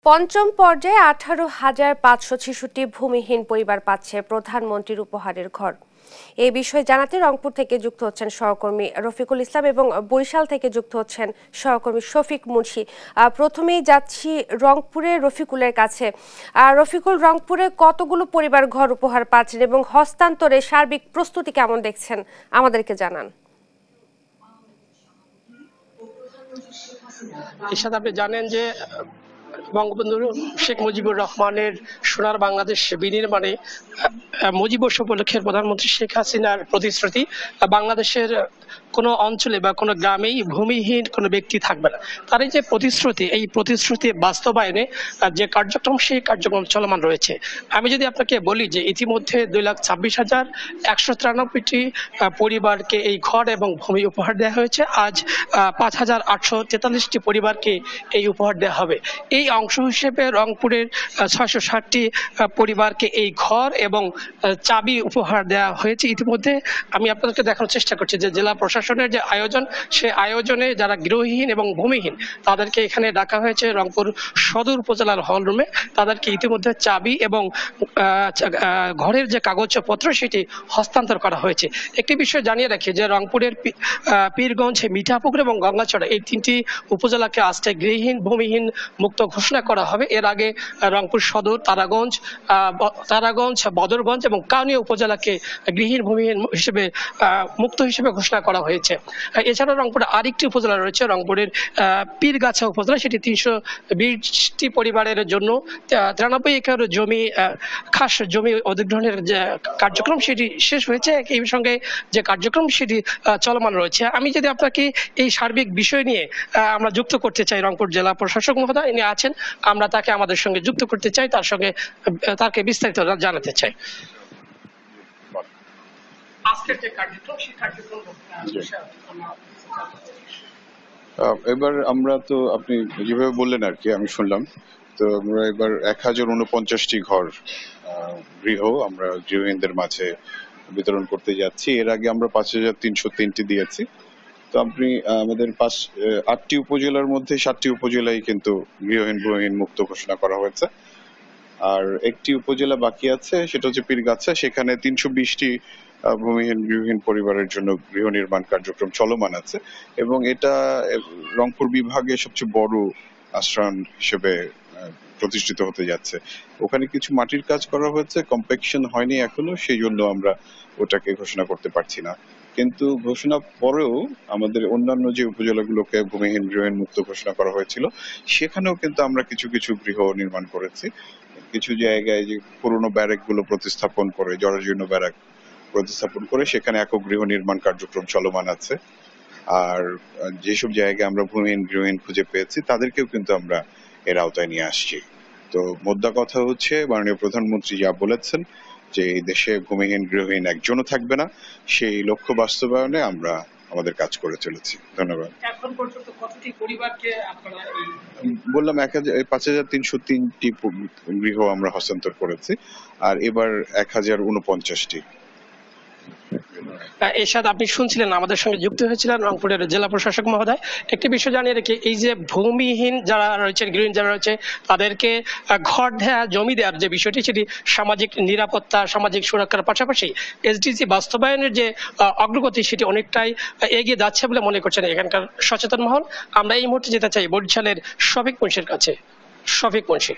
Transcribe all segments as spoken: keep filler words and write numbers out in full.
পঞ্চম পর্যায়ে আঠারো হাজার পাঁচশো ছেষট্টি ভূমিহীন পরিবার পাচ্ছে প্রধানমন্ত্রীর উপহারের ঘর। এই বিষয়ে জানাতে রংপুর থেকে যুক্ত হচ্ছেন সহকর্মী রফিকুল ইসলাম এবং বরিশাল থেকে যুক্ত হচ্ছেন সহকর্মী শফিক মুন্সি। প্রথমেই যাচ্ছি রংপুরে রফিকুলের কাছে। রফিকুল, রংপুরে কতগুলো পরিবার ঘর উপহার পাচ্ছেন এবং হস্তান্তরে সার্বিক প্রস্তুতি কেমন দেখছেন আমাদেরকে জানান। এর সাথে আপনি জানেন যে বঙ্গবন্ধু শেখ মুজিবুর রহমানের সোনার বাংলাদেশ বিনির্মাণে মুজিববর্ষ উপলক্ষে প্রধানমন্ত্রী শেখ হাসিনার প্রতিশ্রুতি বাংলাদেশের কোনো অঞ্চলে বা কোনো গ্রামেই ভূমিহীন কোনো ব্যক্তি থাকবে না। তার এই যে প্রতিশ্রুতি, এই প্রতিশ্রুতি বাস্তবায়নে যে কার্যক্রম, সেই কার্যক্রম চলমান রয়েছে। আমি যদি আপনাকে বলি যে ইতিমধ্যে দুই লাখ ছাব্বিশ হাজার একশো তিরানব্বইটি পরিবারকে এই ঘর এবং ভূমি উপহার দেওয়া হয়েছে। আজ পাঁচ হাজার আটশো তেতাল্লিশটি পরিবারকে এই উপহার দেওয়া হবে। এই অংশ হিসেবে রংপুরের ছয়শো ষাটটি পরিবারকে এই ঘর এবং চাবি উপহার দেওয়া হয়েছে। ইতিমধ্যে আমি আপনাদেরকে দেখানোর চেষ্টা করছি যে জেলা প্রশাসনের যে আয়োজন, সে আয়োজনে যারা গৃহহীন এবং ভূমিহীন তাদেরকে এখানে ডাকা হয়েছে রংপুর সদর উপজেলার হল রুমে। তাদেরকে ইতিমধ্যে চাবি এবং ঘরের যে কাগজপত্র সেটি হস্তান্তর করা হয়েছে। একটি বিষয় জানিয়ে রাখি যে রংপুরের পীরগঞ্জ, মিঠাপুকুর এবং গঙ্গাচড়া এই তিনটি উপজেলাকে আজকে গৃহহীন ভূমিহীন মুক্ত ঘোষণা করা হবে। এর আগে রংপুর সদর, তারাগঞ্জ তারাগঞ্জ বদরগঞ্জ এবং কাউনিয়া উপজেলাকে গৃহহীন ভূমিহীন হিসেবে মুক্ত হিসেবে ঘোষণা করা হয়েছে। এছাড়াও রংপুরে আরেকটি উপজেলা রয়েছে, রংপুরের পীরগাছা উপজেলা। সেটি তিনশো বিশটি পরিবারের জন্য তিরানব্বই একর জমি খাস জমি অধিগ্রহণের যে কার্যক্রম সেটি শেষ হয়েছে। এই সঙ্গে যে কার্যক্রম সেটি চলমান রয়েছে। আমি যদি আপনাকে এই সার্বিক বিষয় নিয়ে আমরা যুক্ত করতে চাই, রংপুর জেলা প্রশাসক মহোদয় ইনি আছেন, আমরা তাকে আমাদের সঙ্গে যুক্ত করতে চাই, তার সঙ্গে তাকে বিস্তারিত জানাতে চাই। এবার আমরা তো আপনি যেভাবে বললেন আর কি আমি শুনলাম, তো আমরা এবার এক হাজার উনপঞ্চাশটি ঘর গৃহ আমরা গৃহহীনদের মাঝে বিতরণ করতে যাচ্ছি। এর আগে আমরা পাঁচ হাজার তিনশো তিনটি দিয়েছি। তো আপনি আমাদের পাঁচ আটটি উপজেলার মধ্যে সাতটি উপজেলায় কিন্তু গৃহহীন গৃহহীন মুক্ত ঘোষণা করা হয়েছে। আর একটি উপজেলা বাকি আছে, সেটা হচ্ছে পীরগাছা। সেখানে তিনশো বিশটি ভূমিহীন গৃহহীন পরিবারের জন্য গৃহ নির্মাণ কার্যক্রম চলমান আছে এবং এটা রংপুর বিভাগে সবচেয়ে বড় আশ্রয়ণ হিসেবে প্রতিষ্ঠিত হতে যাচ্ছে। ওখানে কিছু মাটির কাজ করা হয়েছে, কম্প্যাকশন হয়নি এখনো, সেই জন্য আমরা ওটাকে ঘোষণা করতে পারছি না। কিন্তু ঘোষণা পরেও আমাদের অন্যান্য যে উপজেলাগুলোকে ভূমিহীন গৃহহীন মুক্ত ঘোষণা করা হয়েছিল, সেখানেও কিন্তু আমরা কিছু কিছু গৃহ নির্মাণ করেছি। কিছু জায়গায় যে পুরোনো ব্যারাক গুলো প্রতিস্থাপন করে, জরাজীর্ণ ব্যারাক প্রতিস্থাপন করে সেখানে একক গৃহ নির্মাণ কার্যক্রম চলমান আছে। আর যেসব জায়গায় আমরা ভূমিহীন গৃহহীন খুঁজে পেয়েছি তাদেরকেও কিন্তু আমরা এর আওতায় নিয়ে আসছি। তো মোদ্দা কথা হচ্ছে, মাননীয় প্রধানমন্ত্রী যা বলেছেন যে এই দেশে ভূমিহীন গৃহহীন একজনও থাকবে না, সেই লক্ষ্য বাস্তবায়নে আমরা আমাদের কাজ করে চলেছি। ধন্যবাদ। এখন পর্যন্ত কতটি পরিবারকে আপনারা বললাম এক হাজার পাঁচ হাজার তিনশো তিনটি গৃহ আমরা হস্তান্তর করেছি, আর এবার এক হাজার উনপঞ্চাশটি। এর সাথে আপনি শুনছিলেন আমাদের সঙ্গে যুক্ত হয়েছিলেন রংপুরের জেলা প্রশাসক মহোদয়। একটি বিষয় জানিয়ে রেখে, এই যে ভূমিহীন যারা রয়েছেন, গৃহহীন যারা রয়েছে, তাদেরকে ঘর দেওয়া, জমি দেওয়ার যে বিষয়টি, সেটি সামাজিক নিরাপত্তা, সামাজিক সুরক্ষার পাশাপাশি এসডিজি বাস্তবায়নের যে অগ্রগতি, সেটি অনেকটাই এগিয়ে যাচ্ছে বলে মনে করছেন এখানকার সচেতন মহল। আমরা এই মুহূর্তে যেতে চাই বরিশালের শফিক মুন্সির কাছে। শফিক মুন্সি।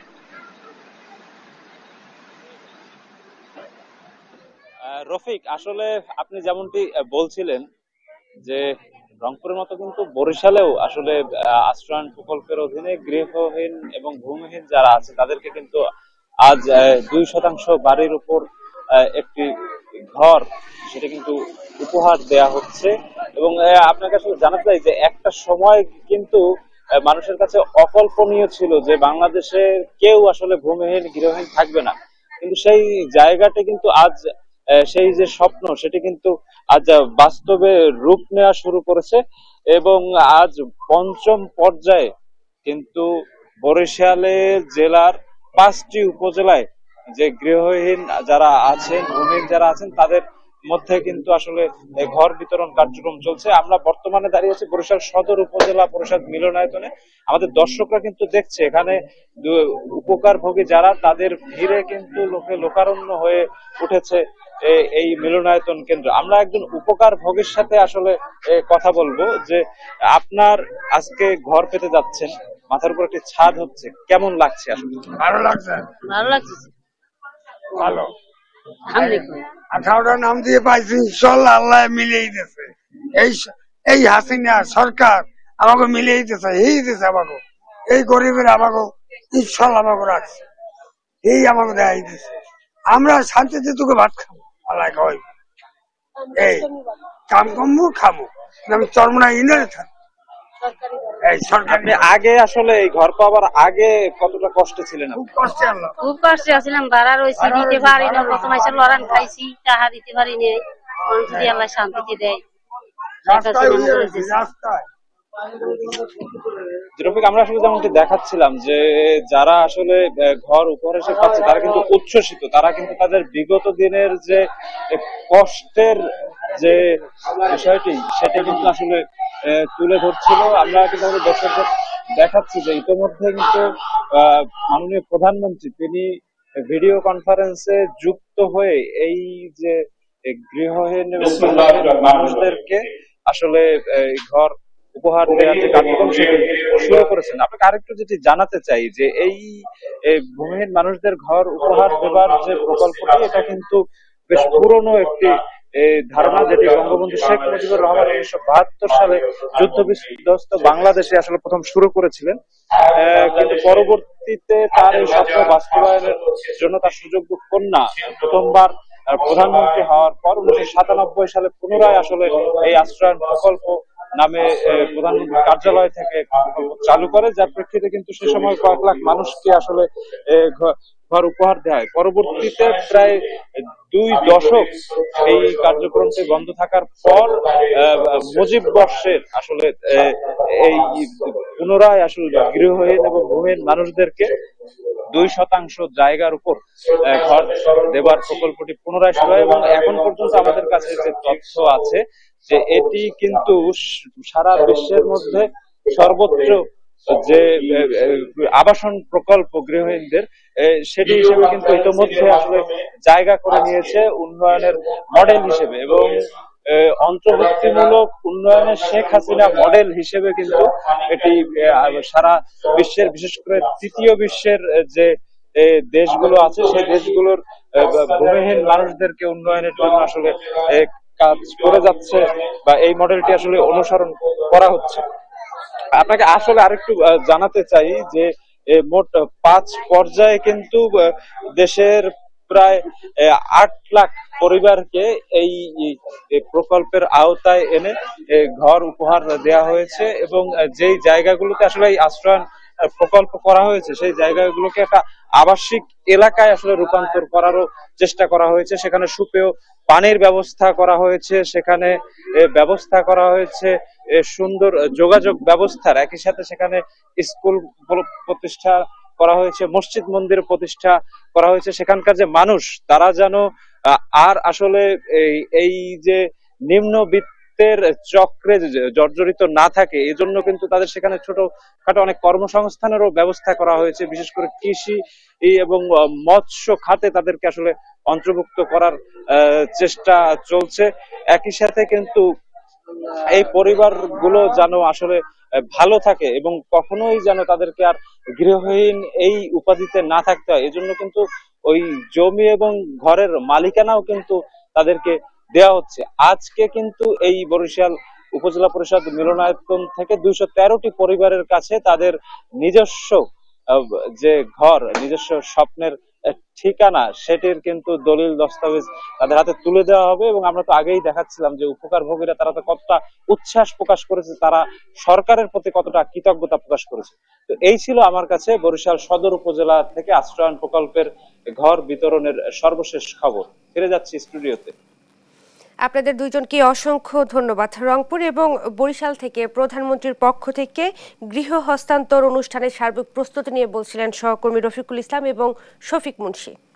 রফিক, আসলে আপনি যেমনটি বলছিলেন যে রংপুরের মতো কিন্তু বরিশালেও আসলে আশ্রয়ণ প্রকল্পের অধীনে গৃহহীন এবং ভূমিহীন যারা আছে তাদেরকে কিন্তু আজ দুই শতাংশ বাড়ির উপর একটি ঘর, সেটা কিন্তু উপহার দেয়া হচ্ছে। এবং আপনাকে আসলে জানাতে চাই যে একটা সময় কিন্তু মানুষের কাছে অকল্পনীয় ছিল যে বাংলাদেশে কেউ আসলে ভূমিহীন গৃহহীন থাকবে না, কিন্তু সেই জায়গাটা কিন্তু আজ, সেই যে স্বপ্ন সেটি কিন্তু আজ বাস্তবে রূপ নেওয়া শুরু করেছে। এবং আজ পঞ্চম পর্যায়ে কিন্তু বরিশালের জেলার পাঁচটি উপজেলায় যে গৃহহীন যারা আছেন, ভূমিহীন যারা আছেন, তাদের মধ্যে কিন্তু আসলে ঘর বিতরণ কার্যক্রম চলছে। আমরা বর্তমানে দাঁড়িয়ে আছি বরিশাল সদর উপজেলা পরিষদ মিলনায়তনে। আমাদের দর্শকরা কিন্তু দেখছে এখানে উপকারভোগী যারা, তাদের ভিড়ে কিন্তু লোকে লোকারণ্য হয়ে উঠেছে এই মিলনায়তন কেন্দ্র। আমরা একজন উপকার ভোগীর সাথে আসলে কথা বলবো যে আপনার আজকে ঘর পেতে যাচ্ছেন, মাথার উপর একটি ছাদ হচ্ছে, কেমন লাগছে? আসলে ভালো লাগছে, ভালো লাগছে, ভালো। আঠারোটা নাম দিয়ে পাইছি, ইনশাল্লাহ আল্লাহ মিলিয়ে দিতেছে। এই এই হাসিনা সরকার আমাকে মিলিয়ে দিতেছে, এই দিতেছে আমাকে, এই গরিবের আমাকে ইনশাল্লাহ আমাকে রাখছে, এই আমাকে দেয় দিতেছে। আমরা শান্তিতে তোকে ভাত খাবো, আল্লাহ খাওয়াই, এই কাম কমবো খাবো, আমি চরমনা ইনারে থাকবো। আপনি আগে আসলে এই ঘর পাওয়ার আগে কতটা কষ্টে ছিলেন? খুব কষ্টে, আল্লাহ খুব কষ্টে ছিলাম, ভাড়া রয়েছে, দিতে পারি না, প্রথম এসে লড়ান খাইছি, টাকা দিতে পারি না, যদি আল্লাহ শান্তিতে দেয়। আমরা আসলে যেমনটি দেখাচ্ছিলাম যে যারা আসলে ঘর উপহার এসে পাচ্ছে তারা কিন্তু উচ্ছ্বসিত, তারা কিন্তু তাদের বিগত দিনের যে কষ্টের যে বিষয়টি সেটা কিন্তু আসলে তুলে ধরছিল। আমরা কিন্তু আমাদের দর্শকদের দেখাচ্ছি যে ইতিমধ্যে কিন্তু আহ মাননীয় প্রধানমন্ত্রী তিনি ভিডিও কনফারেন্সে যুক্ত হয়ে এই যে গৃহহীন মানুষদেরকে আসলে ঘর উপহার দেওয়ার যে কার্যক্রম সেটি শুরু করেছেন। আপনাকে আরেকটু যেটি জানাতে চাই যে এই ভূমিহীন মানুষদের ঘর উপহার দেবার যে প্রকল্পটি, এটা কিন্তু বেশ পুরনো একটি ধারণা, যেটি বঙ্গবন্ধু শেখ মুজিবুর রহমান উনিশশো বাহাত্তর সালে যুদ্ধ বিধ্বস্ত বাংলাদেশে আসলে প্রথম শুরু করেছিলেন। কিন্তু পরবর্তীতে তার এই স্বপ্ন বাস্তবায়নের জন্য তার সুযোগ্য কন্যা প্রথমবার প্রধানমন্ত্রী হওয়ার পর উনিশশো সাতানব্বই সালে পুনরায় আসলে এই আশ্রয়ন প্রকল্প নামে প্রধানমন্ত্রীর কার্যালয় থেকে চালু করে, যার প্রেক্ষিতে কিন্তু সে সময় কয়েক লাখ মানুষকে আসলে ঘর উপহার দেয়। পরবর্তীতে প্রায় দুই দশক এই কার্যক্রমটি বন্ধ থাকার পর মুজিব বর্ষের আসলে এই পুনরায় আসলে গৃহহীন এবং ভূমিহীন মানুষদেরকে দুই শতাংশ জায়গার উপর ঘর দেবার প্রকল্পটি পুনরায় শুরু হয় এবং এখন পর্যন্ত আমাদের কাছে যে তথ্য আছে যে এটি কিন্তু সারা বিশ্বের মধ্যে সর্বোচ্চ যে আবাসন প্রকল্প গৃহহীনদের সেটি হিসেবে কিন্তু ইতিমধ্যে আসলে জায়গা করে নিয়েছে উন্নয়নের মডেল হিসেবে এবং অন্তর্ভুক্তিমূলক উন্নয়নের শেখ হাসিনা মডেল হিসেবে কিন্তু এটি সারা বিশ্বের, বিশেষ করে তৃতীয় বিশ্বের যে দেশগুলো আছে সেই দেশগুলোর ভূমিহীন মানুষদেরকে উন্নয়নের জন্য আসলে কাজ করে যাচ্ছে বা এই মডেলটি আসলে অনুসরণ করা হচ্ছে। আপনাকে আসলে আরেকটু জানাতে চাই যে মোট পাঁচ পর্যায়ে কিন্তু দেশের প্রায় আট লাখ পরিবারকে এই প্রকল্পের আওতায় এনে ঘর উপহার দেওয়া হয়েছে এবং যেই জায়গাগুলোতে আসলে এই আশ্রয়ন প্রকল্প করা হয়েছে সেই জায়গাগুলোকে একটা আবাসিক এলাকায় আসলে রূপান্তর করারও চেষ্টা করা হয়েছে। সেখানে সুপেয় পানির ব্যবস্থা করা হয়েছে, সেখানে ব্যবস্থা করা হয়েছে সুন্দর যোগাযোগ ব্যবস্থার, একই সাথে সেখানে স্কুল প্রতিষ্ঠা করা হয়েছে, মসজিদ মন্দির প্রতিষ্ঠা করা হয়েছে। সেখানকার যে মানুষ তারা যেন আর আসলে এই যে নিম্নবিত্তের চক্রে জর্জরিত না থাকে এজন্য কিন্তু তাদের সেখানে ছোটখাটো অনেক কর্মসংস্থানেরও ব্যবস্থা করা হয়েছে, বিশেষ করে কৃষি এবং মৎস্য খাতে তাদেরকে আসলে অন্তর্ভুক্ত করার চেষ্টা চলছে। একই সাথে কিন্তু এই পরিবারগুলো যেন আসলে ভালো থাকে এবং কখনোই যেন তাদেরকে আর গৃহহীন এই উপাধিতে না থাকতে হয়, এজন্য কিন্তু ওই জমি এবং ঘরের মালিকানাও কিন্তু তাদেরকে দেওয়া হচ্ছে। আজকে কিন্তু এই বরিশাল উপজেলা পরিষদ মিলনায়তন থেকে দুইশো তেরোটি পরিবারের কাছে তাদের নিজস্ব যে ঘর, নিজস্ব স্বপ্নের ঠিকানা সেটির কিন্তু দলিল দস্তাবেজ তাদের হাতে তুলে দেওয়া হবে এবং আমরা তো আগেই দেখাচ্ছিলাম যে উপকারভোগীরা তারা তো কতটা উচ্ছ্বাস প্রকাশ করেছে, তারা সরকারের প্রতি কতটা কৃতজ্ঞতা প্রকাশ করেছে। তো এই ছিল আমার কাছে বরিশাল সদর উপজেলা থেকে আশ্রয়ন প্রকল্পের ঘর বিতরণের সর্বশেষ খবর। ফিরে যাচ্ছি স্টুডিওতে। আপনাদের দুইজনকে অসংখ্য ধন্যবাদ। রংপুর এবং বরিশাল থেকে প্রধানমন্ত্রীর পক্ষ থেকে গৃহ হস্তান্তর অনুষ্ঠানের সার্বিক প্রস্তুতি নিয়ে বলছিলেন সহকর্মী রফিকুল ইসলাম এবং শফিক মুন্সি।